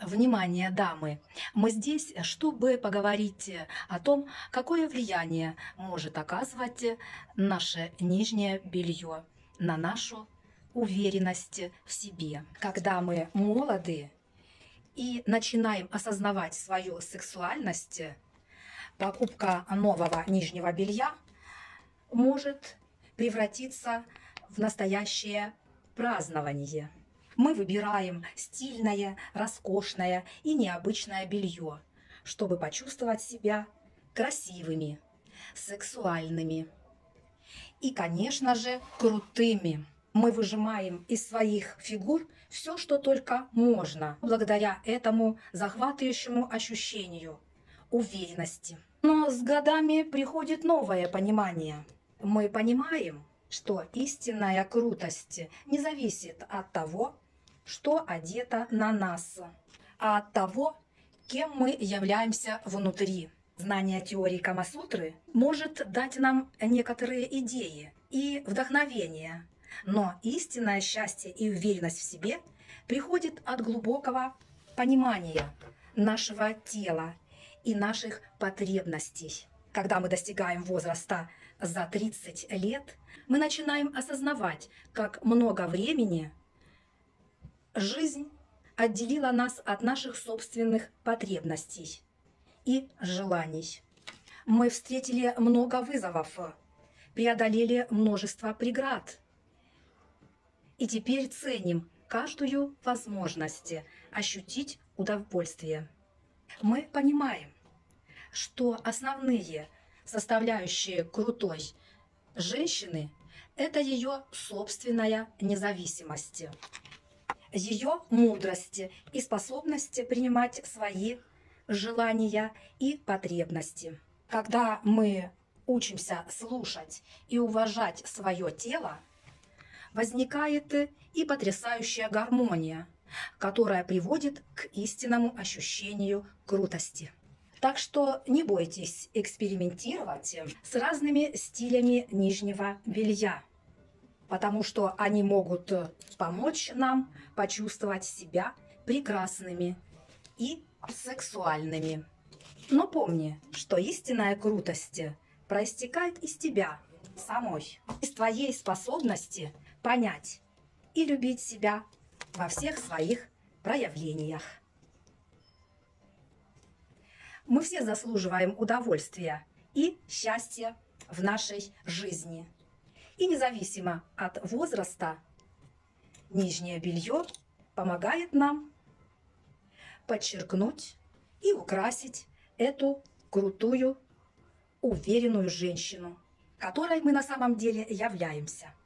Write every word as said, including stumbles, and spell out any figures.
Внимание, дамы! Мы здесь, чтобы поговорить о том, какое влияние может оказывать наше нижнее белье на нашу уверенность в себе. Когда мы молоды и начинаем осознавать свою сексуальность, покупка нового нижнего белья может превратиться в настоящее празднование. Мы выбираем стильное, роскошное и необычное белье, чтобы почувствовать себя красивыми, сексуальными и, конечно же, крутыми. Мы выжимаем из своих фигур все, что только можно, благодаря этому захватывающему ощущению уверенности. Но с годами приходит новое понимание. Мы понимаем, что истинная крутость не зависит от того, что одето на нас, а от того, кем мы являемся внутри. Знание теории Камасутры может дать нам некоторые идеи и вдохновение, но истинное счастье и уверенность в себе приходит от глубокого понимания нашего тела и наших потребностей. Когда мы достигаем возраста за тридцать лет, мы начинаем осознавать, как много времени жизнь отделила нас от наших собственных потребностей и желаний. Мы встретили много вызовов, преодолели множество преград и теперь ценим каждую возможность ощутить удовольствие. Мы понимаем, что основные составляющие крутой женщины – это ее собственная независимость, ее мудрость и способность принимать свои желания и потребности. Когда мы учимся слушать и уважать свое тело, возникает и потрясающая гармония, которая приводит к истинному ощущению крутости. Так что не бойтесь экспериментировать с разными стилями нижнего белья, потому что они могут помочь нам почувствовать себя прекрасными и сексуальными. Но помни, что истинная крутость проистекает из тебя самой, из твоей способности понять и любить себя во всех своих проявлениях. Мы все заслуживаем удовольствия и счастья в нашей жизни. И независимо от возраста, нижнее белье помогает нам подчеркнуть и украсить эту крутую, уверенную женщину, которой мы на самом деле являемся.